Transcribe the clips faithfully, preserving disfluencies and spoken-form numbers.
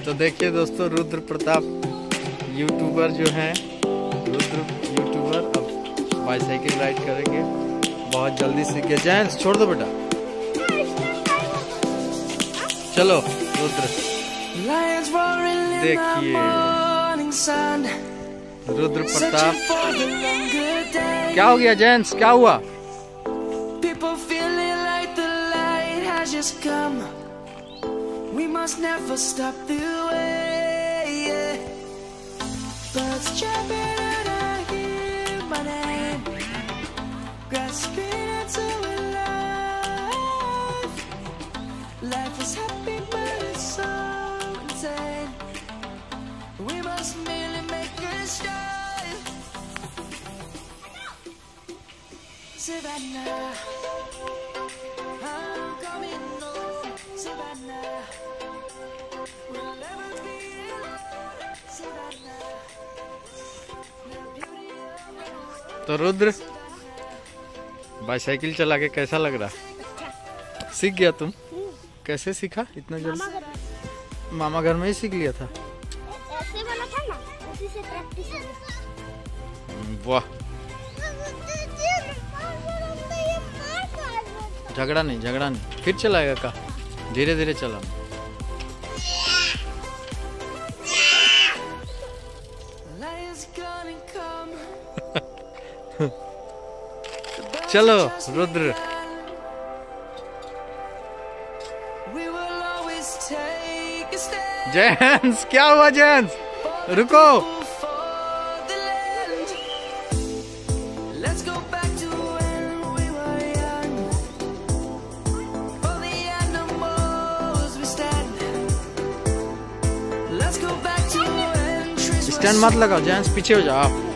तो देखिए दोस्तों, रुद्र प्रताप यूट्यूबर जो हैं, रुद्र यूट्यूबर अब बाईसाइकिल राइड करेंगे, बहुत जल्दी सीख गए। जेंट्स छोड़ दो बेटा, चलो रुद्र। देखिए रुद्र प्रताप। क्या हो गया जेंट्स, क्या हुआ? We must never stop the way, yeah. Birds chirping and I hear my name, grasping into life. Life is happy but it's so insane. We must merely make a start. Savannah, I'm coming home, Savannah. तो Rudra, bicycle चला के कैसा लग रहा? सीख गया तुम? कैसे सीखा इतना जल्दी? मामा घर में ही सीख लिया था। ऐसे वाला था ना, उसी से प्रैक्टिस हुई। वाह, झगड़ा नहीं झगड़ा नहीं, फिर चलाएगा का? धीरे धीरे चला। चलो रुद्र। जेंट्स, क्या हुआ जेंट्स? रुको। स्टैंड मत लगाओ जेंट्स, पीछे हो जाओ आप।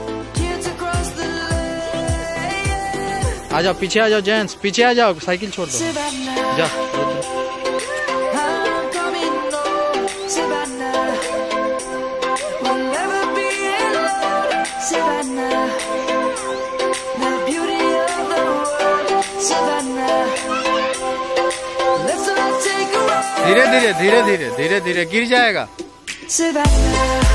आ जाओ पीछे, आ जाओ जेंट्स, पीछे आ जाओ, साइकिल छोड़ दो। जा धीरे धीरे धीरे धीरे धीरे धीरे गिर जाएगा।